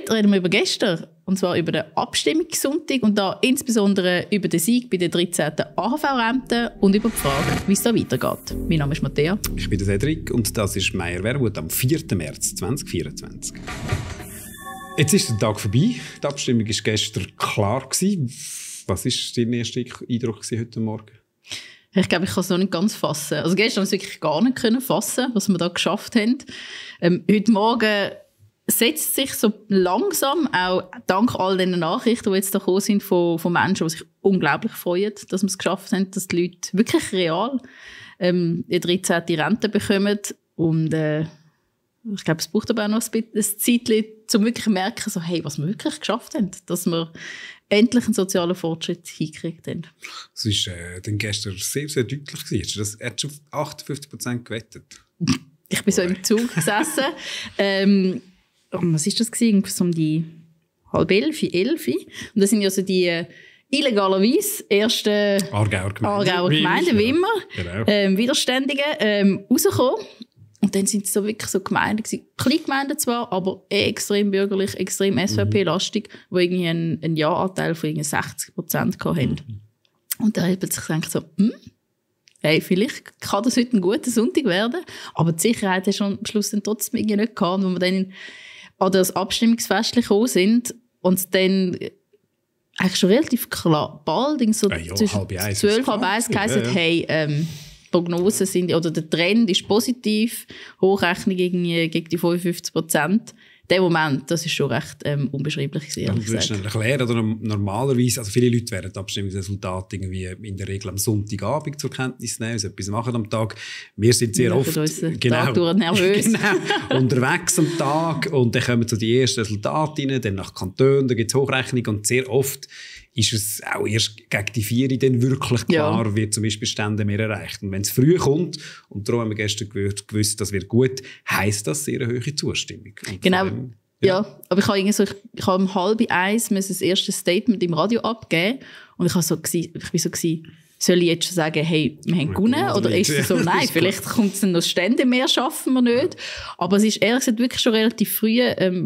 Heute reden wir über gestern, und zwar über den Abstimmungssonntag und da insbesondere über den Sieg bei der 13. AHV-Rente und über die Frage, wie es da weitergeht. Mein Name ist Matthäa. Ich bin der Cedric und das ist Meier Wermuth am 4. März 2024. Jetzt ist der Tag vorbei. Die Abstimmung war gestern klar. Was war dein erster Eindruck heute Morgen? Ich glaube, ich kann es noch nicht ganz fassen. Also gestern konnte ich wirklich gar nicht fassen, was wir da geschafft haben. Heute Morgen setzt sich so langsam, auch dank all den Nachrichten, die jetzt da gekommen sind von Menschen, die sich unglaublich freuen, dass wir es geschafft haben, dass die Leute wirklich real die 13. Rente bekommen. Und ich glaube, es braucht aber auch noch ein Zeitchen, um wirklich zu merken, so, hey, was wir wirklich geschafft haben, dass wir endlich einen sozialen Fortschritt hingekriegt haben. Das war dann gestern sehr, sehr deutlich gewesen. Er hat schon auf 58% gewettet. Ich bin so im Zug gesessen. Was war das gewesen? So um die 10:30, 11. Und das sind ja so die illegalerweise ersten Aargauer Gemeinden, wie immer, genau. Widerständigen, rausgekommen. Und dann sind es so wirklich so Gemeinden gewesen. Kleine Gemeinden zwar, aber extrem bürgerlich, extrem SVP-lastig, die irgendwie einen Ja-Anteil von 60% hatten. Und da hat man sich gedacht so, hey, vielleicht kann das heute ein guter Sonntag werden. Aber die Sicherheit hat schon am Schluss dann trotzdem irgendwie nicht gehabt, wo wir dann an das Abstimmungsfest gekommen sind und dann eigentlich schon relativ klar, bald so zwischen 12:30 geheißen hat, hey, Prognosen sind, oder der Trend ist positiv, Hochrechnung gegen die 55%. Der Moment, das ist schon recht unbeschreiblich gewesen, ehrlich gesagt. Du erklären, oder normalerweise, also viele Leute werden das Abstimmungsresultat irgendwie in der Regel am Sonntagabend zur Kenntnis nehmen, also etwas machen am Tag. Wir sind sehr oft nervös. Unterwegs am Tag und dann kommen so die ersten Resultate rein, dann nach Kantonen, dann gibt es Hochrechnung und sehr oft ist es auch erst gegen die 4 dann wirklich klar, wird zum Beispiel Stände mehr erreicht. Und wenn es früh kommt, und darum haben wir gestern gewusst, das wird gut, heisst das sehr eine hohe Zustimmung. Und genau, ja. Aber ich habe um 12:30 das erste Statement im Radio abgeben und ich war so gewesen, soll ich jetzt schon sagen, hey, wir haben gewonnen? Oder ist es so, nein, vielleicht kommt es dann noch Stände mehr, schaffen wir nicht. Aber es ist ehrlich gesagt wirklich schon relativ früh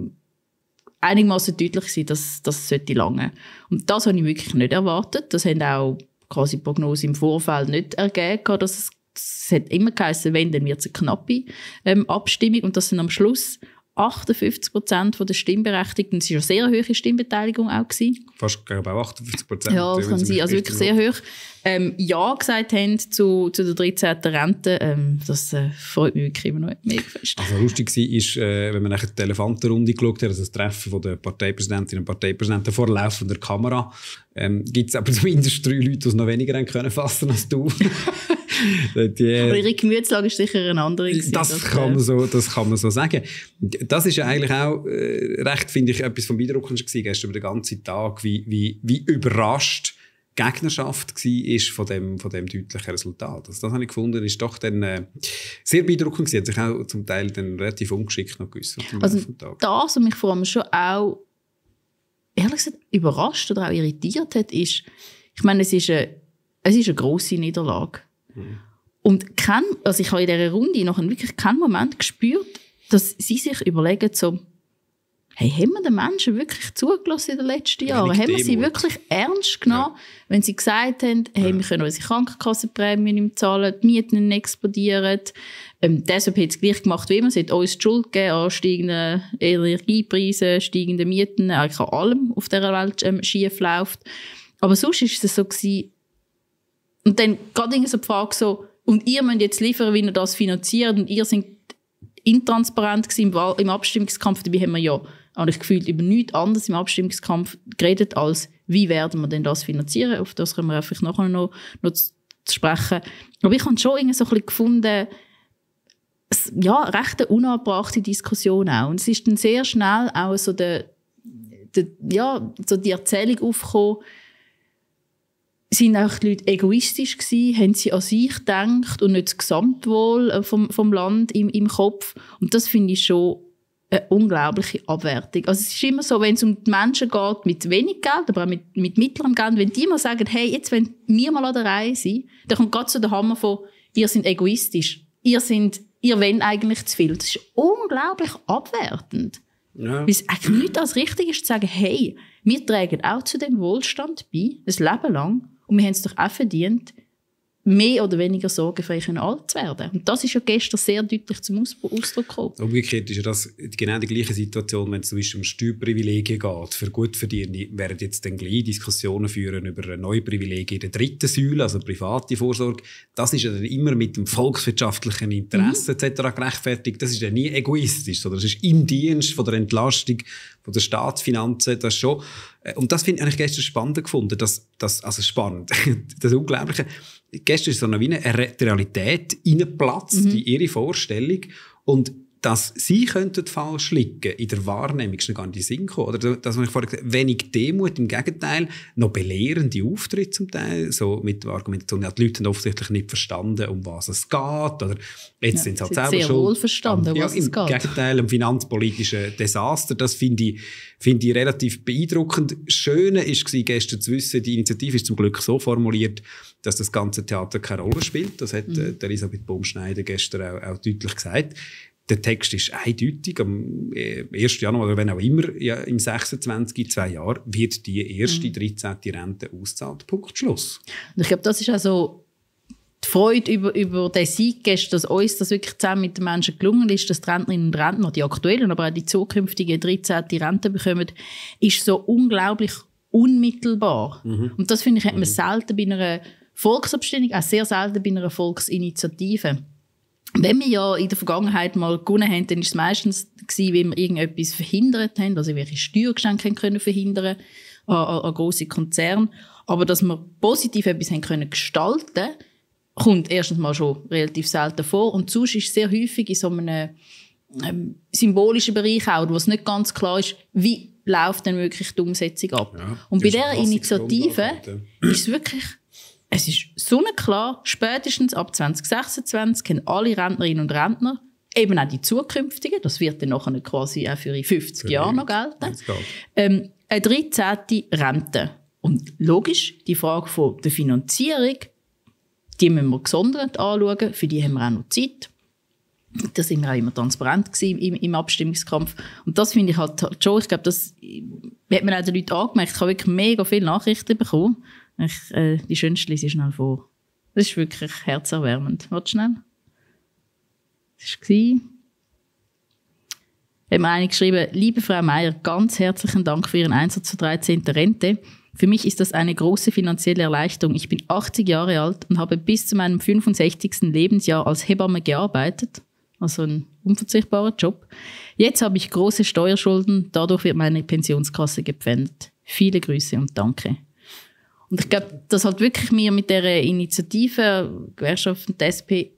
einigermaßen deutlich gewesen, dass das sollte lange. Und das habe ich wirklich nicht erwartet. Das haben auch quasi Prognosen im Vorfeld nicht ergeben, dass es hat immer geheißen, wenn, dann wird es eine knappe Abstimmung. Und das sind am Schluss 58% der Stimmberechtigten. Das war eine sehr hohe Stimmbeteiligung auch gewesen. Fast, glaube ich, auch 58%. Ja, das kann sein. Also wirklich sehr hoch. Ja gesagt haben zu der 13. Rente. Das freut mich wirklich immer noch mega fest. Also lustig war, wenn man nachher die Elefantenrunde geschaut hat, also das Treffen von der Parteipräsidentinnen und Parteipräsidenten vor laufender Kamera, gibt es aber zumindest 3 Leute, die es noch weniger haben können fassen als du. Aber ihre Gemütslage ist sicher eine andere. Das kann man so sagen. Das ist ja eigentlich auch recht, finde ich, etwas vom Beeindruckendsten gewesen gestern über den ganzen Tag, wie überrascht die Gegnerschaft war von dem deutlichen Resultat. Also das habe ich gefunden, ist doch dann sehr beeindruckend gewesen. Hat sich auch zum Teil dann relativ ungeschickt noch geäussert. Also das, was mich vor allem schon auch ehrlich gesagt überrascht oder auch irritiert hat, ist, ich meine, es ist eine grosse Niederlage. Und also ich habe in dieser Runde noch wirklich keinen Moment gespürt, dass sie sich überlegen, so, hey, haben wir den Menschen wirklich zugelassen in den letzten Jahren? Haben wir sie wirklich ernst genommen, wenn sie gesagt haben, hey, wir können unsere Krankenkassenprämien nicht zahlen, die Mieten nicht explodieren. Deshalb hat es gleich gemacht wie immer. Sie hat uns die Schuld gegeben an steigenden Energiepreisen, steigenden Mieten, eigentlich an allem auf dieser Welt schief läuft. Aber sonst war es so gewesen. Und dann gerade so die Frage so, und ihr müsst jetzt liefern, wie ihr das finanziert, und ihr seid intransparent gewesen im Abstimmungskampf. Dabei haben wir ja eigentlich gefühlt über nichts anderes im Abstimmungskampf geredet, als wie werden wir denn das finanzieren. Auf das können wir einfach nachher noch zu sprechen. Aber ich habe schon irgendwie so ein bisschen gefunden, ja, recht eine unangebrachte Diskussion auch. Und es ist dann sehr schnell auch so so die Erzählung aufgekommen, sind auch die Leute egoistisch gewesen, haben sie an sich gedacht und nicht das Gesamtwohl vom Land im Kopf. Und das finde ich schon eine unglaubliche Abwertung. Also es ist immer so, wenn es um die Menschen geht mit wenig Geld, aber auch mit mittlerem Geld, wenn die mal sagen, hey, jetzt wenn wir mal an der Reihe sind, dann kommt gerade so der Hammer von, ihr seid egoistisch, ihr wollt eigentlich zu viel. Das ist unglaublich abwertend. Ja. Weil es eigentlich nicht als richtig ist, zu sagen, hey, wir tragen auch zu dem Wohlstand bei, ein Leben lang, und wir haben es doch auch verdient, mehr oder weniger sorgenfrei alt zu werden. Und das ist ja gestern sehr deutlich zum Ausdruck gekommen. Umgekehrt ist ja das genau die gleiche Situation, wenn es zum Beispiel um Steuerprivilegien geht. Für Gutverdienende werden jetzt dann gleich Diskussionen führen über neue Privilegien in der dritten Säule, also private Vorsorge. Das ist ja dann immer mit dem volkswirtschaftlichen Interesse etc. gerechtfertigt. Das ist ja nie egoistisch, sondern das ist im Dienst von der Entlastung von der Staatsfinanzen, das schon. Und das finde ich eigentlich gestern spannend gefunden, also spannend, das Unglaubliche. Gestern ist so eine Realität reingeplatzt in ihre Vorstellung, und dass sie könnten falsch liegen in der Wahrnehmung, ist noch gar nicht in den Sinn gekommen. Oder das, was ich vorhin gesagt habe, wenig Demut, im Gegenteil, noch belehrende Auftritte zum Teil, so mit der Argumentation, ja, die Leute haben offensichtlich nicht verstanden, um was es geht, oder jetzt sind sie halt selber sehr schon wohl verstanden, was es geht. Im Gegenteil, im finanzpolitischen Desaster, das finde ich relativ beeindruckend. Das Schöne war gestern zu wissen, die Initiative ist zum Glück so formuliert, dass das ganze Theater keine Rolle spielt. Das hat Elisabeth Baumschneider gestern auch deutlich gesagt. Der Text ist eindeutig. Am 1. Januar, oder wenn auch immer, ja, im 26, in 2 Jahren, wird die erste 13. Rente ausgezahlt. Punkt, Schluss. Und ich glaube, das ist also die Freude über den Sieg gestern, dass uns das wirklich zusammen mit den Menschen gelungen ist, dass die Rentnerinnen und Rentner, die aktuellen, aber auch die zukünftigen 13. Rente bekommen, ist so unglaublich unmittelbar. Und das, finde ich, hat man selten bei einer Volksabstimmung, auch sehr selten bei einer Volksinitiative. Wenn wir ja in der Vergangenheit mal gewonnen haben, dann war es meistens gewesen, wenn wir irgendetwas verhindert haben, also welche Steuergeschenke können verhindern an grosse Konzerne. Aber dass wir positiv etwas haben können gestalten, kommt erstens mal schon relativ selten vor. Und sonst ist es sehr häufig in so einem symbolischen Bereich auch, wo es nicht ganz klar ist, wie läuft denn wirklich die Umsetzung ab. Ja, und bei dieser Initiative ist es wirklich... Es ist sonnenklar, spätestens ab 2026 haben alle Rentnerinnen und Rentner, eben auch die zukünftigen, das wird dann nachher quasi auch für 50 Jahre noch gelten, eine 13. Rente. Und logisch, die Frage von der Finanzierung, die müssen wir gesondert anschauen, für die haben wir auch noch Zeit. Da sind wir auch immer transparent gewesen im Abstimmungskampf. Und das finde ich halt schon, ich glaube, das hat man auch den Leuten angemerkt. Ich habe wirklich mega viele Nachrichten bekommen. Die schönste lese ich schnell vor. Das ist wirklich herzerwärmend. Warte schnell. Das war... Hat mir eine geschrieben: Liebe Frau Meier, ganz herzlichen Dank für Ihren Einsatz zur 13. Rente. Für mich ist das eine große finanzielle Erleichterung. Ich bin 80 Jahre alt und habe bis zu meinem 65. Lebensjahr als Hebamme gearbeitet. Also ein unverzichtbarer Job. Jetzt habe ich große Steuerschulden. Dadurch wird meine Pensionskasse gepfändet. Viele Grüße und danke. Und ich glaube, dass halt wirklich wir mit dieser Initiative, Gewerkschaft und die SP,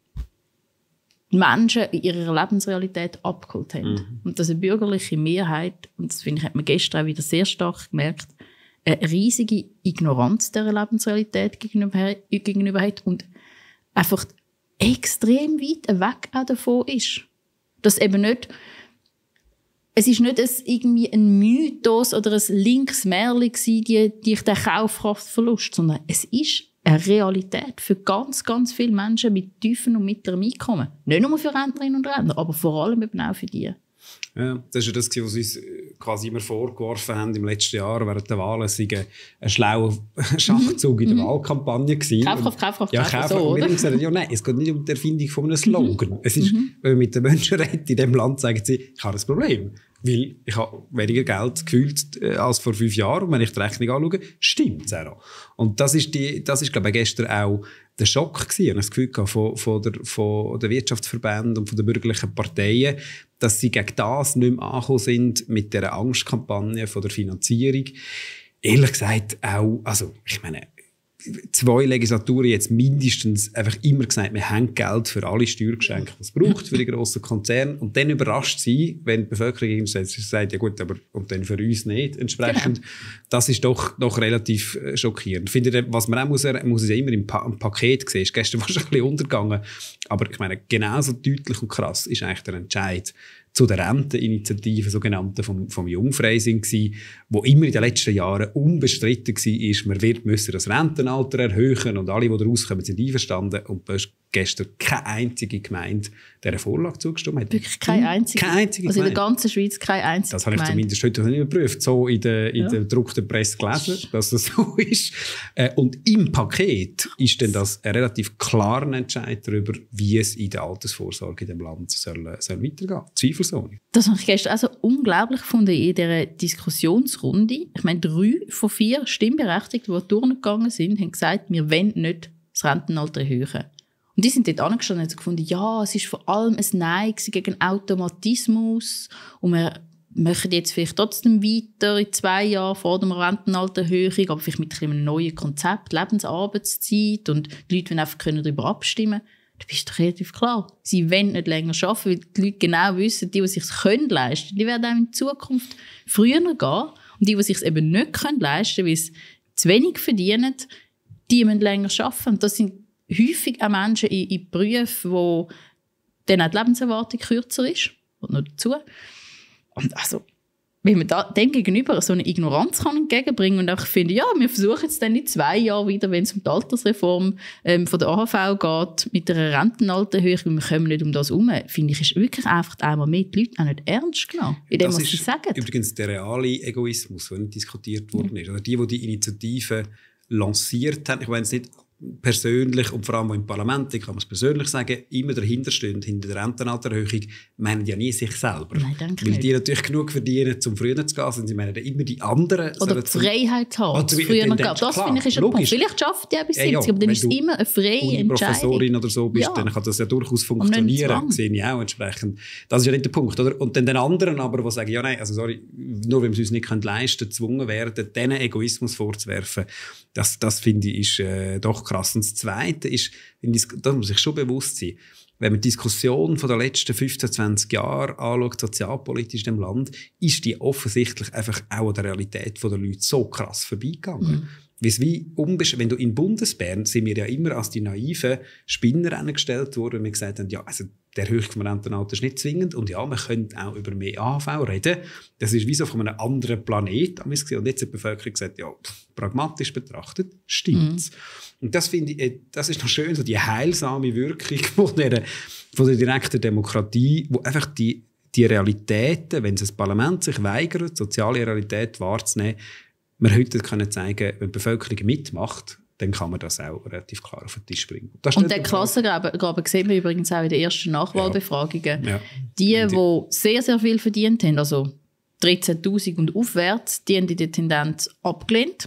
Menschen in ihrer Lebensrealität abgeholt haben. Und dass eine bürgerliche Mehrheit, und das finde ich, hat man gestern auch wieder sehr stark gemerkt, eine riesige Ignoranz dieser Lebensrealität gegenüber hat und einfach extrem weit weg auch davon ist. Dass eben nicht... Es ist nicht irgendwie ein Mythos oder ein linkes Märchen gewesen, die ich den Kaufkraftverlust, sondern es ist eine Realität für ganz, ganz viele Menschen mit tiefen und mittlerem Einkommen. Nicht nur für Rentnerinnen und Rentner, aber vor allem eben auch für die. Ja, das war ja das, was uns quasi immer vorgeworfen haben im letzten Jahr während der Wahlen. Es sei ein schlauer Schachzug in der Wahlkampagne gewesen. Kaufkraft, ja, so, oder? Wir haben gesagt, ja, nein, es geht nicht um die Erfindung von einem Slogan. Es ist, wenn man mit den Menschen redet in diesem Land, sagen sie, ich habe ein Problem. Weil ich habe weniger Geld gefühlt als vor 5 Jahren. Und wenn ich die Rechnung anschaue, stimmt es auch. Und das ist, glaube ich, gestern auch der Schock gewesen. Ich habe das Gefühl von der Wirtschaftsverbänden und von den bürgerlichen Parteien, dass sie gegen das nicht mehr angekommen sind mit dieser Angstkampagne von der Finanzierung. Ehrlich gesagt auch, also, ich meine, 2 Legislaturen jetzt mindestens einfach immer gesagt, wir haben Geld für alle Steuergeschenke, was es braucht für die grossen Konzerne. Und dann überrascht sie, wenn die Bevölkerung sagt, ja gut, aber und dann für uns nicht entsprechend. Genau. Das ist doch relativ schockierend. Ich finde, was man auch muss ja immer im Paket sehen, ist gestern fast ein bisschen untergegangen. Aber ich meine, genauso deutlich und krass ist eigentlich der Entscheid zu der Renteninitiative, sogenannte vom Jungfreising gsi, wo immer in den letzten Jahren unbestritten war, man wird das Rentenalter erhöhen und alle, die da rauskommen, sind einverstanden. Und gestern keine einzige Gemeinde dieser Vorlage zugestimmt hat. Wirklich keine einzige? Keine einzige also Gemeinde. in der ganzen Schweiz keine einzige Das habe ich zumindest heute nicht überprüft, so in der gedruckten Presse gelesen, dass das so ist. Und im Paket ist dann das ein relativ klarer Entscheid darüber, wie es in der Altersvorsorge in diesem Land soll weitergehen. Zweifelsohne. Das habe ich gestern also unglaublich gefunden in dieser Diskussionsrunde. Ich meine, 3 von 4 Stimmberechtigten, die durchgegangen sind, haben gesagt, wir wollen nicht das Rentenalter erhöhen. Und die sind dort angestanden und haben gefunden, ja, es ist vor allem ein Nein gegen Automatismus und wir machen jetzt vielleicht trotzdem weiter in 2 Jahren vor der Rentenaltererhöhung, aber vielleicht mit einem neuen Konzept, Lebensarbeitszeit und die Leute wollen einfach darüber abstimmen. Da bist du relativ klar. Sie wollen nicht länger arbeiten, weil die Leute genau wissen, die sich es leisten können, die werden auch in Zukunft früher gehen. Und die sich es eben nicht leisten können, weil sie zu wenig verdienen, die müssen länger arbeiten. Und das sind häufig auch Menschen in Berufen, wo dann auch die Lebenserwartung kürzer ist. Und noch dazu. Und also, wenn man dem gegenüber so eine Ignoranz kann entgegenbringen und auch finde, ja, wir versuchen es dann in 2 Jahren wieder, wenn es um die Altersreform von der AHV geht, mit einer Rentenaltererhöhung, weil wir kommen nicht um das herum, finde ich, ist wirklich einfach einmal mehr die Leute auch nicht ernst genommen, in dem, was sie sagen. Das ist übrigens der reale Egoismus, der nicht diskutiert worden ist. Oder die Initiative lanciert haben, ich meine jetzt nicht persönlich und vor allem auch im Parlament, ich kann es persönlich sagen, immer dahinter stehen, hinter der Rentenaltererhöhung, meinen ja nie sich selber. Nein, danke weil nicht. Die natürlich genug verdienen, um früher zu gehen, sie meinen immer die anderen. Oder die Freiheit haben, früher gehen. Das finde ich ist ein Punkt. Vielleicht schafft die bis 70, aber dann ist es immer eine freie Entscheidung. Professorin oder so bist, dann kann das ja durchaus funktionieren. Sehe ich auch entsprechend. Das ist ja nicht der Punkt. Oder? Und dann den anderen aber, die sagen, ja nein, also sorry, nur wenn wir es uns nicht leisten können, gezwungen werden, diesen Egoismus vorzuwerfen, das finde ich ist doch krass. Und das Zweite ist, da muss ich schon bewusst sein, wenn man die Diskussion von den letzten 15, 20 Jahren anschaut, sozialpolitisch in dem Land, ist die offensichtlich einfach auch an der Realität der Leute so krass vorbeigegangen. Wenn du in Bundesbern sind wir ja immer als die naiven Spinner angestellt worden, wenn wir gesagt haben, ja, also die Erhöhung vom Rentenalter ist nicht zwingend und ja, man könnte auch über mehr AHV reden. Das ist wie so von einem anderen Planet. Und jetzt hat die Bevölkerung gesagt, ja, pragmatisch betrachtet, stimmt's. Und das finde ich, das ist noch schön, so die heilsame Wirkung von der direkten Demokratie, wo einfach die Realitäten, wenn das Parlament sich weigert, soziale Realität wahrzunehmen, wir heute können zeigen, wenn die Bevölkerung mitmacht, dann kann man das auch relativ klar auf den Tisch bringen. Und den Klassengraben sehen wir übrigens auch in den ersten Nachwahlbefragungen. Ja. Die sehr, sehr viel verdient haben, also 13'000 und aufwärts, die haben in der Tendenz abgelehnt.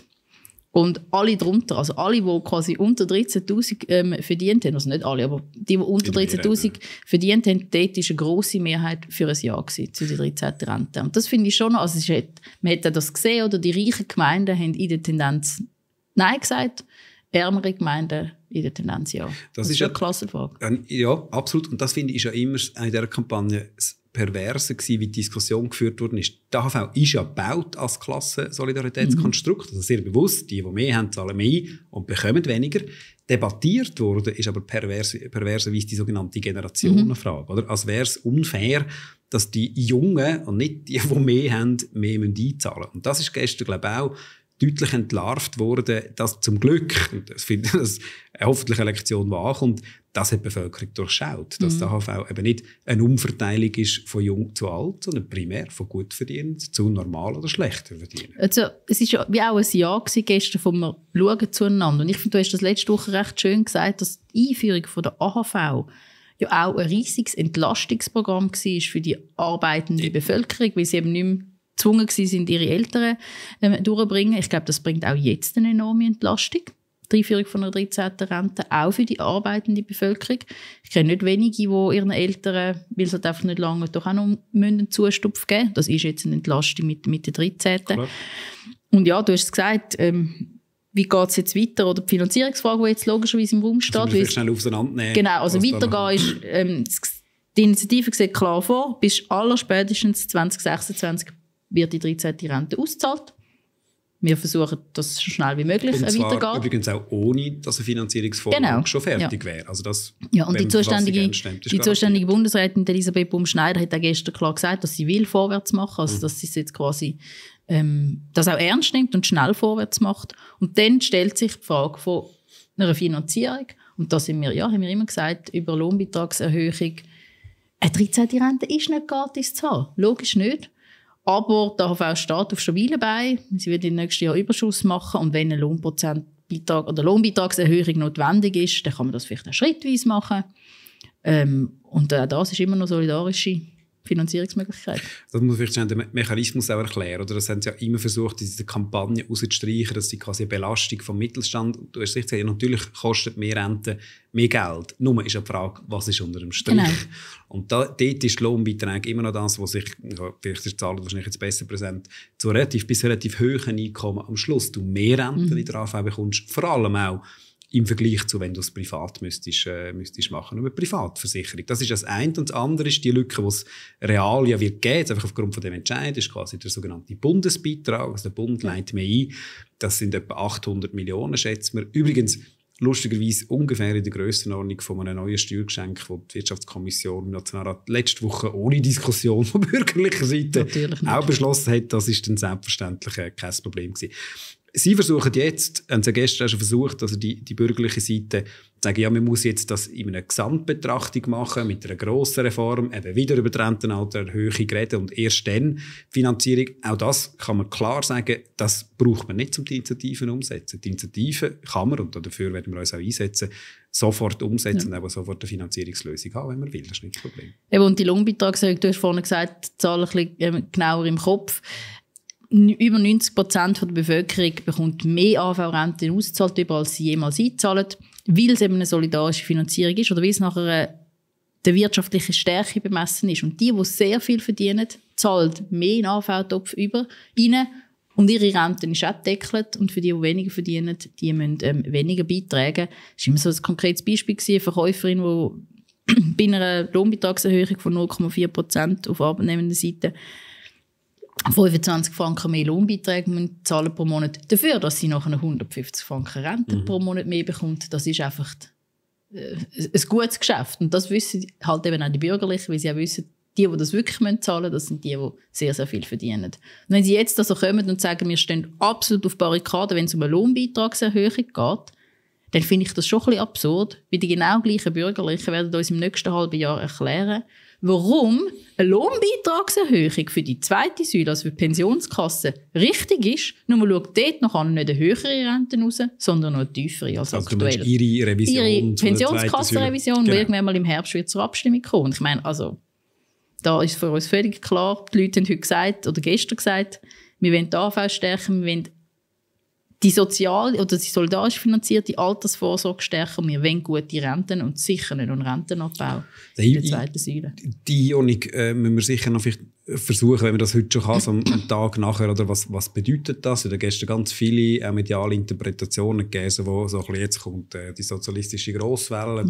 Und alle drunter, also alle, die quasi unter 13'000 verdient haben, also nicht alle, aber die unter 13'000 verdient haben, dort war eine grosse Mehrheit für ein Ja gewesen, zu der 13. Rente. Und das finde ich schon noch, also man hat das gesehen, oder die reichen Gemeinden haben in der Tendenz Nein gesagt, ärmere Gemeinden in der Tendenz Ja. Das ist eine Klassenfrage. Ja, absolut. Und das finde ich ja immer in dieser Kampagne perverse gewesen, wie die Diskussion geführt worden ist. Die AHV ist ja gebaut als Klassensolidaritätskonstrukt, also sehr bewusst, die mehr haben, zahlen mehr und bekommen weniger. Debattiert wurde, ist aber perverserweise die sogenannte Generationenfrage. Oder? Als wäre es unfair, dass die Jungen und nicht die mehr haben, mehr einzahlen müssen. Und das ist gestern, glaube ich, auch deutlich entlarvt worden, dass zum Glück, und das finde ich, dass hoffentlich eine Lektion, die ankommt, das hat die Bevölkerung durchschaut, dass die AHV eben nicht eine Umverteilung ist von jung zu alt, sondern primär von gut verdienend zu normal oder schlechter verdienend. Also, es war ja wie auch ein Jahr gestern vom Schauen zueinander. Und ich finde, du hast das letzte Woche recht schön gesagt, dass die Einführung von der AHV ja auch ein riesiges Entlastungsprogramm war für die arbeitende Bevölkerung, weil sie eben nicht mehr gezwungen waren, ihre Eltern durchzubringen. Ich glaube, das bringt auch jetzt eine enorme Entlastung. Die Einführung von einer 13. Rente, auch für die arbeitende Bevölkerung. Ich kenne nicht wenige, die ihren Eltern, weil es halt einfach nicht lange, doch auch noch einen Zustupf geben müssen. Das ist jetzt eine Entlastung mit der 13. Klar. Und ja, du hast es gesagt, wie geht es jetzt weiter? Oder die Finanzierungsfrage, die jetzt logischerweise im Raum steht. Also wir schnell auseinandernehmen. Genau, also weitergehen ist, die Initiative sieht klar vor, bis allerspätestens 2026 wird die 13. Rente ausgezahlt. Wir versuchen, dass es so schnell wie möglich weitergeht. Übrigens auch ohne, dass eine Finanzierungsvorlage schon fertig wäre. Also das, und die zuständige Bundesrätin Elisabeth Bumschneider hat auch gestern klar gesagt, dass sie will vorwärts machen, also dass sie es jetzt quasi das auch ernst nimmt und schnell vorwärts macht. Und dann stellt sich die Frage von einer Finanzierung. Und da haben wir immer gesagt, über Lohnbeitragserhöhung, eine 13. Rente ist nicht gratis zu haben. Logisch nicht. Aber der AHV steht auf stabilen Beinen. Sie wird im nächsten Jahr Überschuss machen. Und wenn eine Lohnprozentbeitrag oder Lohnbeitragserhöhung notwendig ist, dann kann man das vielleicht auch schrittweise machen. Und das ist immer noch solidarische Finanzierungsmöglichkeit. Das muss vielleicht schon den Mechanismus auch erklären. Oder? Das haben sie ja immer versucht, diese Kampagne rauszustreichen, dass sie quasi eine Belastung vom Mittelstand. Du hast gesagt, ja, natürlich kostet mehr Rente mehr Geld. Nur ist ja die Frage, was ist unter dem Strich? Genau. Und dort ist die Lohnbeiträge immer noch das, was sich, vielleicht ist die Zahl wahrscheinlich jetzt besser präsent, zu relativ hohen Einkommen am Schluss du mehr Rente in der AV bekommst, vor allem auch im Vergleich zu, wenn du es privat müsstest machen, über Privatversicherung. Das ist das eine. Und das andere ist die Lücke, die es real ja wird geben, einfach aufgrund von dem Entscheid, ist quasi der sogenannte Bundesbeitrag. Also der Bund leitet mehr ein. Das sind etwa 800 Millionen, schätzen wir. Übrigens, lustigerweise ungefähr in der Grössenordnung von einem neuen Steuergeschenk, das die Wirtschaftskommission im Nationalrat letzte Woche ohne Diskussion von bürgerlicher Seite auch beschlossen hat. Das ist dann selbstverständlich kein Problem gewesen. Sie versuchen jetzt, haben Sie gestern schon versucht, also die bürgerliche Seite, zu sagen, ja, man muss jetzt das in einer Gesamtbetrachtung machen, mit einer grossen Reform, eben wieder über die Rentenaltererhöhung reden und erst dann Finanzierung. Auch das kann man klar sagen, das braucht man nicht, um die Initiativen umzusetzen. Die Initiativen kann man, und dafür werden wir uns auch einsetzen, sofort umsetzen und auch sofort eine Finanzierungslösung haben, wenn man will. Das ist nicht das Problem. Eben, und die Lohnbeitragserhöhung, du hast vorhin gesagt, die Zahl ein bisschen genauer im Kopf. Über 90% der Bevölkerung bekommt mehr AV-Renten ausgezahlt, als sie jemals einzahlen, weil es eben eine solidarische Finanzierung ist oder weil es nachher der wirtschaftlichen Stärke bemessen ist. Und die sehr viel verdienen, zahlen mehr in den AV-Topf rein und ihre Renten ist auch gedeckelt. Und für die weniger verdienen, die müssen weniger beitragen. Das war immer so ein konkretes Beispiel, eine Verkäuferin, die bei einer Lohnbeitragserhöhung von 0,4% auf arbeitnehmender Seite 25 Franken mehr Lohnbeiträge zahlen pro Monat. Dafür, dass sie nachher 150 Franken Rente pro Monat mehr bekommt, das ist einfach ein gutes Geschäft. Und das wissen halt eben auch die Bürgerlichen, weil sie auch wissen, die das wirklich zahlen müssen, das sind die sehr, sehr viel verdienen. Und wenn sie jetzt also kommen und sagen, wir stehen absolut auf Barrikaden, wenn es um eine Lohnbeitragserhöhung geht, dann finde ich das schon ein bisschen absurd, weil die genau gleichen Bürgerlichen werden uns im nächsten halben Jahr erklären, warum eine Lohnbeitragserhöhung für die zweite Säule, also für die Pensionskasse, richtig ist. Nur man schaut dort noch nicht eine höhere Rente raus, sondern noch eine tiefere als also aktuell. Ihre Revision, Ihre Pensionskassenrevision, die irgendwann mal im Herbst wieder zur Abstimmung kommt. Und ich meine, also, da ist für uns völlig klar, die Leute haben heute gesagt, oder gestern gesagt, wir wollen die AV stärken, wir wollen die sozial oder die solidarisch finanzierte Altersvorsorge stärken. Wir wollen gute Renten und sicher nicht einen Rentenabbau in der zweiten Säule. Die Einordnung müssen wir sicher noch vielleicht versuchen, wenn wir das heute schon haben, so einen Tag nachher, oder was bedeutet das? Da gestern ganz viele auch mediale Interpretationen gegeben, wo so ein bisschen jetzt kommt die sozialistische Grosswelle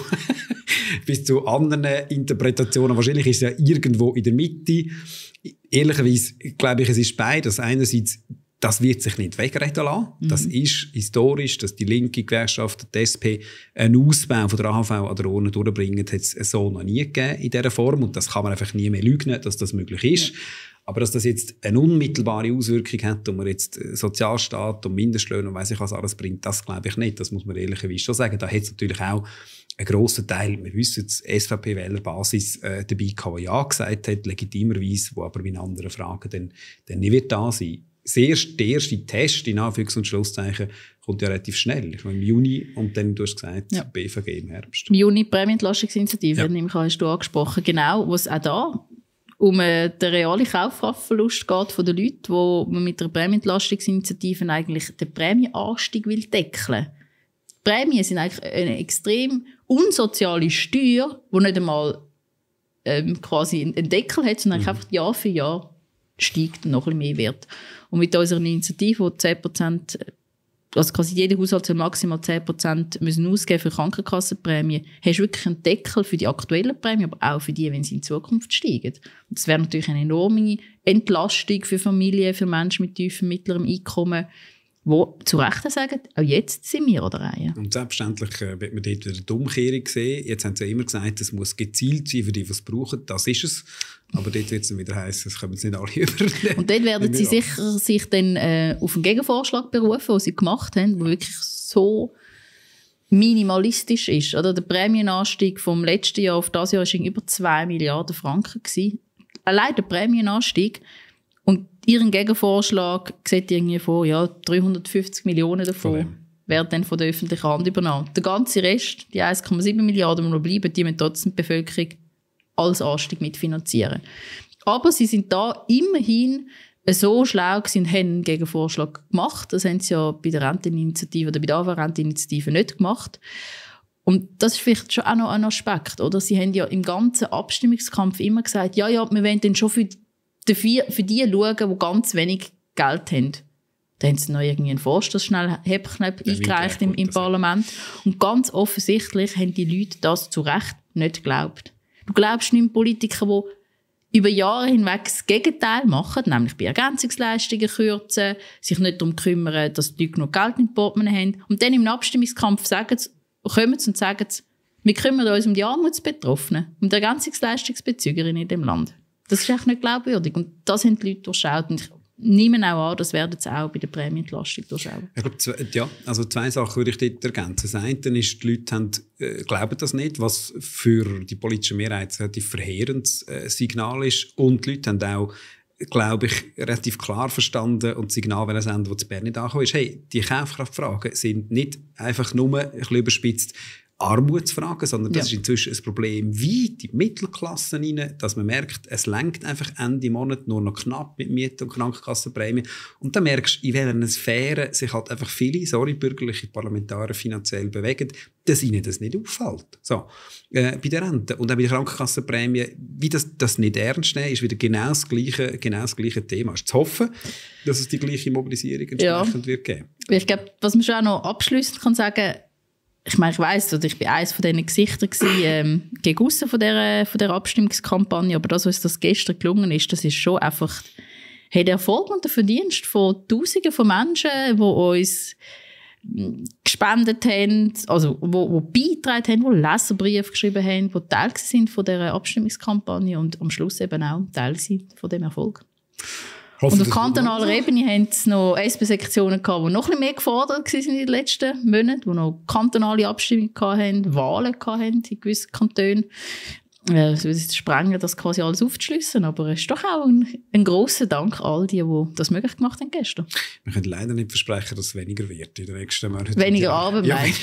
bis zu anderen Interpretationen. Wahrscheinlich ist es ja irgendwo in der Mitte. Ehrlicherweise glaube ich, es ist beides. Einerseits, das wird sich nicht wegreden lassen. Das ist historisch, dass die linke Gewerkschaft, die SP, einen Ausbau von der AHV an der Urne durchbringen, hat es so noch nie gegeben in dieser Form. Und das kann man einfach nie mehr leugnen, dass das möglich ist. Ja. Aber dass das jetzt eine unmittelbare Auswirkung hat, und man jetzt Sozialstaat und Mindestlöhne und weiss ich was alles bringt, das glaube ich nicht. Das muss man ehrlicherweise schon sagen. Da hat es natürlich auch einen grossen Teil, wir wissen, die SVP-Wählerbasis dabei gehabt, die ja gesagt hat, legitimerweise, wo aber in anderen Fragen dann nicht wird da sein. Der erste Test, in Anführungs- und Schlusszeichen, kommt ja relativ schnell. Ich meine, im Juni und dann, du hast gesagt, BVG im Herbst. Im Juni die Prämienentlastungsinitiative, hast du angesprochen. Genau, wo es auch da um den realen Kaufkraftverlust geht von den Leuten, wo man mit der Prämienentlastungsinitiative eigentlich den Prämienanstieg will deckeln. Die Prämien sind eigentlich eine extrem unsoziale Steuer, die nicht einmal quasi einen Deckel hat, sondern einfach Jahr für Jahr steigt und noch ein bisschen mehr Wert. Und mit unserer Initiative, wo 10%, also quasi jeder Haushalt soll maximal 10% müssen ausgeben für Krankenkassenprämien, hast du wirklich einen Deckel für die aktuellen Prämien, aber auch für die, wenn sie in Zukunft steigen. Und das wäre natürlich eine enorme Entlastung für Familien, für Menschen mit tiefem, mittlerem Einkommen, die zu Recht sagen, auch jetzt sind wir an der Reihe. Und selbstverständlich wird man dort wieder die Umkehrung sehen. Jetzt haben sie ja immer gesagt, es muss gezielt sein für die, die es brauchen. Das ist es. Aber dort wird es dann wieder heissen, das können sie nicht alle übernehmen. Und dort werden sie sicher sich dann auf einen Gegenvorschlag berufen, den sie gemacht haben, der wirklich so minimalistisch ist. Oder? Der Prämienanstieg vom letzten Jahr auf das Jahr war über 2 Milliarden Franken gewesen. Allein der Prämienanstieg. Und ihren Gegenvorschlag sieht irgendwie vor, ja, 350 Millionen davon werden dann von der öffentlichen Hand übernommen. Der ganze Rest, die 1,7 Milliarden, die noch bleiben, die müssen trotzdem die Bevölkerung als Anstieg mitfinanzieren. Aber sie sind da immerhin so schlau gewesen und haben einen Gegenvorschlag gemacht. Das haben sie ja bei der Renteninitiative oder bei der AHV-Renteninitiative nicht gemacht. Und das ist vielleicht schon auch noch ein Aspekt, oder? Sie haben ja im ganzen Abstimmungskampf immer gesagt, ja, wir wollen dann schon für die schauen, die ganz wenig Geld haben. Da haben sie noch irgendwie einen Vorstoß schnell eingereicht im Parlament. Und ganz offensichtlich haben die Leute das zu Recht nicht geglaubt. Du glaubst nicht Politiker, die über Jahre hinweg das Gegenteil machen, nämlich bei Ergänzungsleistungen kürzen, sich nicht darum kümmern, dass die Leute genug Geld im Portemonnaie haben. Und dann im Abstimmungskampf kommen sie und sagen, wir kümmern uns um die Armutsbetroffenen, um die Ergänzungsleistungsbezügerinnen in dem Land. Das ist echt nicht glaubwürdig. Und das haben die Leute durchschaut. Und ich nehme auch an, das werden sie auch bei der Prämienentlastung durchschauen. Ich glaube, also 2 Sachen würde ich dort ergänzen. Das eine ist, die Leute glauben das nicht, was für die politische Mehrheit ein relativ verheerendes Signal ist. Und die Leute haben auch, glaube ich, relativ klar verstanden und das Signal senden, das in Bern nicht angekommen ist. Hey, die Kaufkraftfragen sind nicht einfach nur ein bisschen überspitzt Armutsfragen, sondern das ist inzwischen ein Problem weit in die Mittelklasse rein, dass man merkt, es lenkt einfach Ende Monat nur noch knapp mit Miete- und Krankenkassenprämie. Und dann merkst du, in welcher Sphäre sich halt einfach viele, bürgerliche Parlamentarier finanziell bewegen, dass ihnen das nicht auffällt. So, bei der Rente und auch bei der Krankenkassenprämie, wie das nicht ernst nehmen, ist wieder genau das gleiche Thema. Es ist zu hoffen, dass es die gleiche Mobilisierung entsprechend wird geben. Ich glaube, was man schon auch noch abschliessend kann sagen, ich meine, ich weiss, ich war eines von diesen Gesichtern gegen aussen von dieser Abstimmungskampagne, aber das, was das gestern gelungen ist, das ist schon einfach der Erfolg und der Verdienst von Tausenden von Menschen, die uns gespendet haben, also die beigetragen haben, die Leserbriefe geschrieben haben, die Teil sind von dieser Abstimmungskampagne und am Schluss eben auch Teil sind von dem Erfolg. Und auf kantonaler Ebene haben es noch SP-Sektionen gehabt, die noch ein bisschen mehr gefordert waren in den letzten Monaten, die noch kantonale Abstimmungen hatten, Wahlen hatten in gewissen Kantonen. Es würde sprengen, das quasi alles aufzuschliessen, aber es ist doch auch ein grosser Dank an all die das möglich gemacht haben gestern. Wir können leider nicht versprechen, dass es weniger wird in den nächsten Monaten. Weniger Arbeit,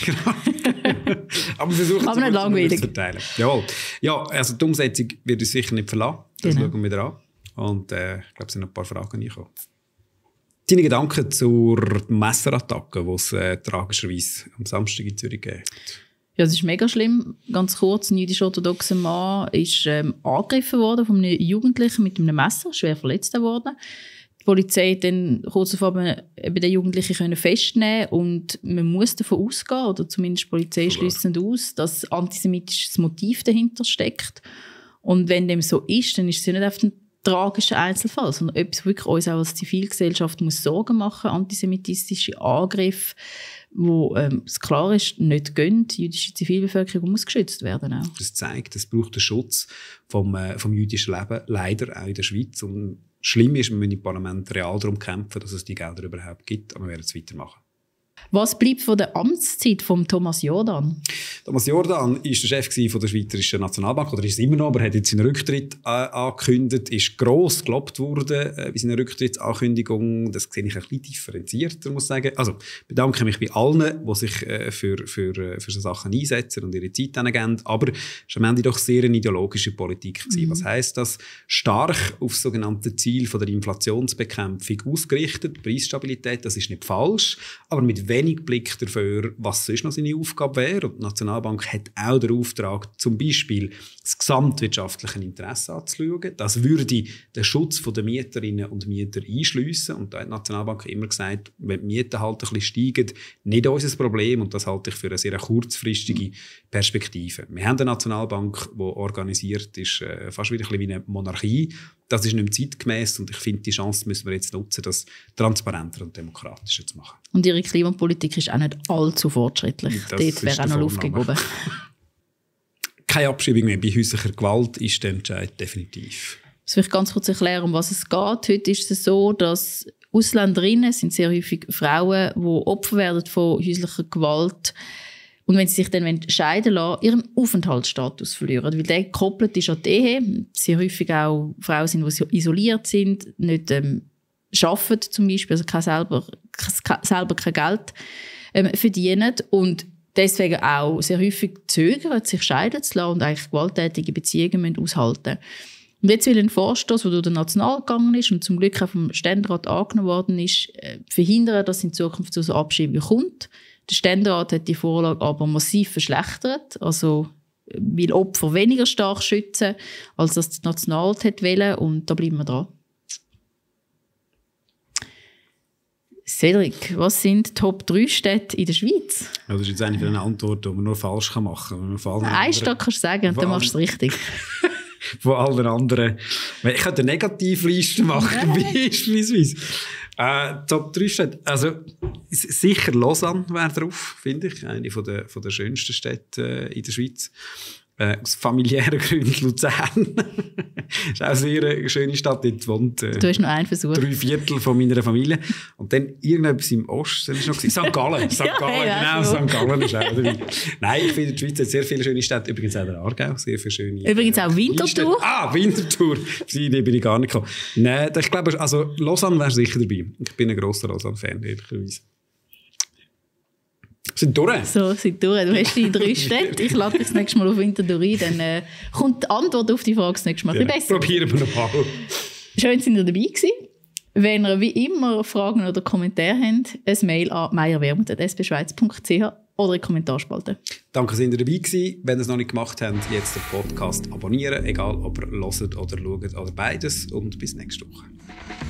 aber wir versuchen aber nicht langweilig zu verteilen. Jawohl. Ja, also die Umsetzung wird uns sicher nicht verlassen. Das schauen wir wieder an. Und ich glaube, es sind noch ein paar Fragen reingekommen. Deine Gedanken zur Messerattacke, die es tragischerweise am Samstag in Zürich gegeben hat? Ja, es ist mega schlimm. Ganz kurz, ein jüdisch-orthodoxer Mann ist angegriffen worden von einem Jugendlichen mit einem Messer, schwer verletzt worden. Die Polizei hat dann kurz davor den Jugendlichen festnehmen und man muss davon ausgehen, oder zumindest die Polizei schließt aus, dass ein antisemitisches Motiv dahinter steckt. Und wenn dem so ist, dann ist es ja nicht einfach ein tragischer Einzelfall, sondern etwas, wirklich uns auch als Zivilgesellschaft muss Sorgen machen, antisemitistische Angriffe, wo es klar ist, nicht gehen. Die jüdische Zivilbevölkerung muss geschützt werden auch. Das zeigt, es braucht den Schutz vom jüdischen Leben, leider auch in der Schweiz. Und schlimm ist, wir müssen im Parlament real darum kämpfen, dass es die Gelder überhaupt gibt, aber wir werden es weitermachen. Was bleibt von der Amtszeit von Thomas Jordan? Thomas Jordan war der Chef von der Schweizerischen Nationalbank, oder ist es immer noch, aber hat jetzt seinen Rücktritt angekündigt, ist gross gelobt worden bei seiner Rücktrittsankündigung. Das sehe ich ein bisschen differenzierter, muss ich sagen. Also bedanke mich bei allen, die sich für so Sachen einsetzen und ihre Zeit geben. Aber es war am Ende doch sehr eine ideologische Politik gewesen. Was heisst das? Stark auf das sogenannte Ziel von der Inflationsbekämpfung ausgerichtet, Preisstabilität, das ist nicht falsch, aber mit wenig Blick dafür, was sonst noch seine Aufgabe wäre. Und die Nationalbank hat auch den Auftrag, zum Beispiel das gesamtwirtschaftliche Interesse anzuschauen. Das würde den Schutz der Mieterinnen und Mieter einschliessen. Und da hat die Nationalbank immer gesagt, wenn die Mieten halt ein bisschen steigen, nicht unser Problem. Und das halte ich für eine sehr kurzfristige Perspektive. Wir haben eine Nationalbank, die organisiert ist, fast wieder ein bisschen wie eine Monarchie. Das ist nicht mehr zeitgemäss und ich finde, die Chance müssen wir jetzt nutzen, das transparenter und demokratischer zu machen. Und ihre Klimapolitik ist auch nicht allzu fortschrittlich. Dort wäre auch noch Luft gehoben. Keine Abschiebung mehr bei häuslicher Gewalt ist der Entscheid definitiv. Das will ich ganz kurz erklären, um was es geht. Heute ist es so, dass Ausländerinnen, sind sehr häufig Frauen, die Opfer werden von häuslicher Gewalt, Und wenn sie sich dann scheiden lassen, ihren Aufenthaltsstatus verlieren. Weil der gekoppelt ist an die Ehe. Sehr häufig auch Frauen sind, die isoliert sind, nicht arbeiten zum Beispiel, also selber kein Geld verdienen. Und deswegen auch sehr häufig zögern, sich scheiden zu lassen und eigentlich gewalttätige Beziehungen aushalten müssen. Und jetzt will ein Vorstoß, der durch den Nationalrat gegangen ist und zum Glück auch vom Ständerat angenommen worden ist, verhindern, dass es in Zukunft zu so Abschiebungen kommt. Der Ständerat hat die Vorlage aber massiv verschlechtert, also will Opfer weniger stark schützen, als das der Nationalrat wollte, und da bleiben wir dran. Cedric, was sind die Top 3 Städte in der Schweiz? Ja, das ist jetzt eine Antwort, die man nur falsch machen kann. Eine Stadt kannst du sagen und dann machst du es richtig. Von allen anderen. Ich könnte eine Negativliste machen, beispielsweise. Top 3 Städte. Also, sicher Lausanne wäre drauf, finde ich. Eine von der schönsten Städte in der Schweiz. Aus familiären Gründen Luzern. Das ist auch eine sehr schöne Stadt. Dort wohnt du hast noch einen Versuch. 3/4 von meiner Familie. Und dann irgendetwas im Osten. Das war noch St. Gallen. St. Gallen, St. Gallen ist auch dabei. Nein, ich finde, die Schweiz hat sehr viele schöne Städte. Übrigens auch der Aargau. Sehr viele schöne. Übrigens auch Winterthur. Winterthur. Die bin ich gar nicht gekommen. Nein, ich glaube, also Lausanne wäre sicher dabei. Ich bin ein grosser Lausanne-Fan, ehrlicherweise. Sind durch. So, sind durch. Du hast die 3 Städte. Ich lade dich das nächste Mal auf Winterthur ein. Dann kommt die Antwort auf die Frage das nächste Mal. Ja, probieren wir noch mal. Schön, dass ihr dabei gewesen. Wenn ihr wie immer Fragen oder Kommentare habt, ein Mail an meierwermut@sbschweiz.ch oder in die Kommentarspalte. Danke, dass ihr dabei gewesen. Wenn ihr es noch nicht gemacht habt, jetzt den Podcast abonnieren. Egal, ob ihr hört oder schaut oder beides. Und bis nächste Woche.